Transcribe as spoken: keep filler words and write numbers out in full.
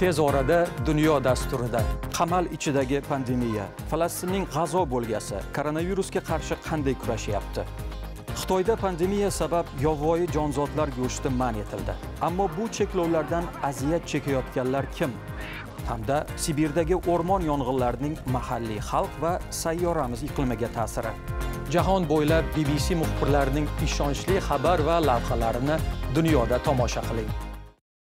Tez orada dunyo dasturida qamal ichidagi pandemiya, Falastinning G'azo bo'lgasi koronavirusga qarshi qanday kurashyapti? Xitoyda pandemiya sabab yovvoyi jonzotlar go'shti man etildi. Ammo bu cheklovlardan aziyat chekayotganlar kim? Hamda Sibirdagi o'rmon yong'inlarining mahalliy xalq va sayyoramiz iqlimiga ta'siri. Jahon bo'ylab B B C muxbirlarining ishonchli xabar va lavhalarini dunyoda tomosha qiling.